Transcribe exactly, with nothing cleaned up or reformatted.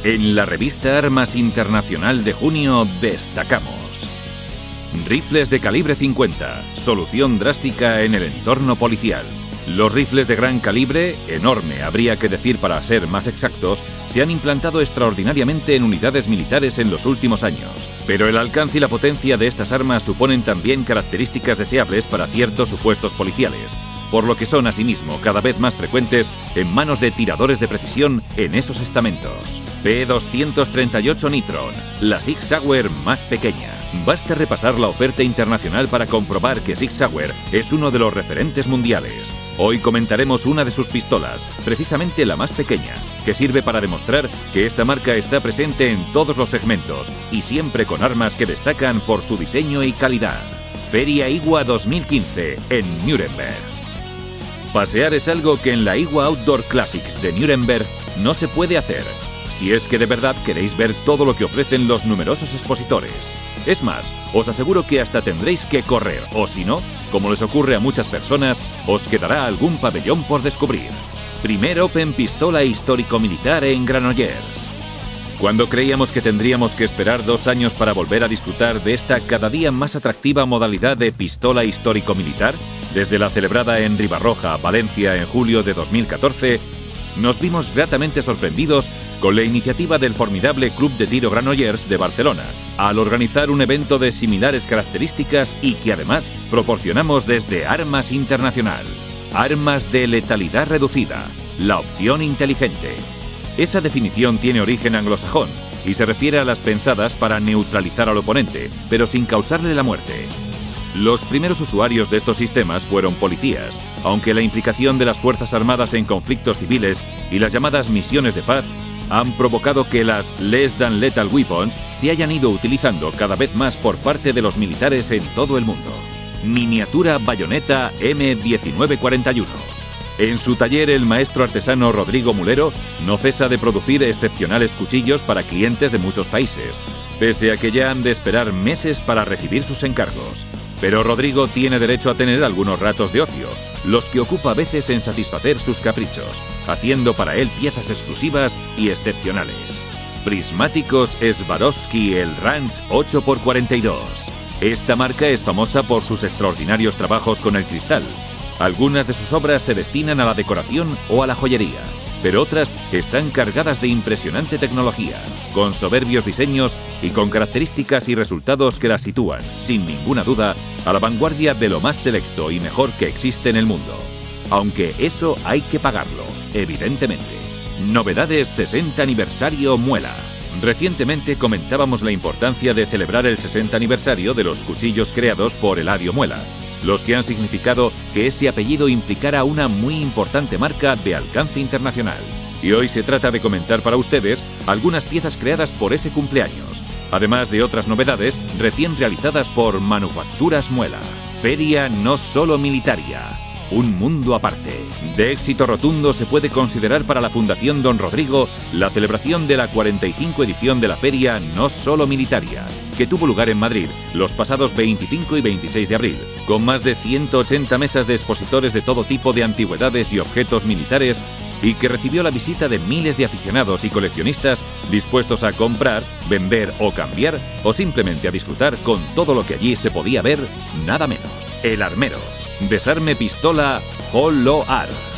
En la revista Armas Internacional de junio destacamos: rifles de calibre cincuenta, solución drástica en el entorno policial. Los rifles de gran calibre, enorme habría que decir para ser más exactos, se han implantado extraordinariamente en unidades militares en los últimos años. Pero el alcance y la potencia de estas armas suponen también características deseables para ciertos supuestos policiales, por lo que son asimismo cada vez más frecuentes en manos de tiradores de precisión en esos estamentos. P doscientos treinta y ocho Nitron, la Sig Sauer más pequeña. Basta repasar la oferta internacional para comprobar que Sig Sauer es uno de los referentes mundiales. Hoy comentaremos una de sus pistolas, precisamente la más pequeña, que sirve para demostrar que esta marca está presente en todos los segmentos y siempre con armas que destacan por su diseño y calidad. Feria I W A dos mil quince en Nuremberg. Pasear es algo que en la I W A Outdoor Classics de Nuremberg no se puede hacer, si es que de verdad queréis ver todo lo que ofrecen los numerosos expositores. Es más, os aseguro que hasta tendréis que correr, o si no, como les ocurre a muchas personas, os quedará algún pabellón por descubrir. Primer Open Pistola Histórico-Militar en Granollers. Cuando creíamos que tendríamos que esperar dos años para volver a disfrutar de esta cada día más atractiva modalidad de pistola histórico-militar, desde la celebrada en Ribarroja, Valencia, en julio de dos mil catorce, nos vimos gratamente sorprendidos con la iniciativa del formidable Club de Tiro Granollers de Barcelona, al organizar un evento de similares características y que además proporcionamos desde Armas Internacional. Armas de letalidad reducida, la opción inteligente. Esa definición tiene origen anglosajón y se refiere a las pensadas para neutralizar al oponente, pero sin causarle la muerte. Los primeros usuarios de estos sistemas fueron policías, aunque la implicación de las Fuerzas Armadas en conflictos civiles y las llamadas misiones de paz han provocado que las Less Than Lethal Weapons se hayan ido utilizando cada vez más por parte de los militares en todo el mundo. Miniatura bayoneta M diecinueve cuarenta y uno. En su taller, el maestro artesano Rodrigo Mulero no cesa de producir excepcionales cuchillos para clientes de muchos países, pese a que ya han de esperar meses para recibir sus encargos. Pero Rodrigo tiene derecho a tener algunos ratos de ocio, los que ocupa a veces en satisfacer sus caprichos, haciendo para él piezas exclusivas y excepcionales. Prismáticos Swarovski el Rance ocho por cuarenta y dos. Esta marca es famosa por sus extraordinarios trabajos con el cristal. Algunas de sus obras se destinan a la decoración o a la joyería, pero otras están cargadas de impresionante tecnología, con soberbios diseños y con características y resultados que las sitúan, sin ninguna duda, a la vanguardia de lo más selecto y mejor que existe en el mundo. Aunque eso hay que pagarlo, evidentemente. Novedades sesenta aniversario Muela. Recientemente comentábamos la importancia de celebrar el sesenta aniversario de los cuchillos creados por Eladio Muela, los que han significado que ese apellido implicara una muy importante marca de alcance internacional. Y hoy se trata de comentar para ustedes algunas piezas creadas por ese cumpleaños, además de otras novedades recién realizadas por Manufacturas Muela. Feria no solo militaria, un mundo aparte. De éxito rotundo se puede considerar para la Fundación Don Rodrigo la celebración de la cuarenta y cinco edición de la Feria no solo militaria, que tuvo lugar en Madrid los pasados veinticinco y veintiséis de abril, con más de ciento ochenta mesas de expositores de todo tipo de antigüedades y objetos militares, y que recibió la visita de miles de aficionados y coleccionistas dispuestos a comprar, vender o cambiar, o simplemente a disfrutar con todo lo que allí se podía ver, nada menos. El Armero. Desarme pistola Holo Ar.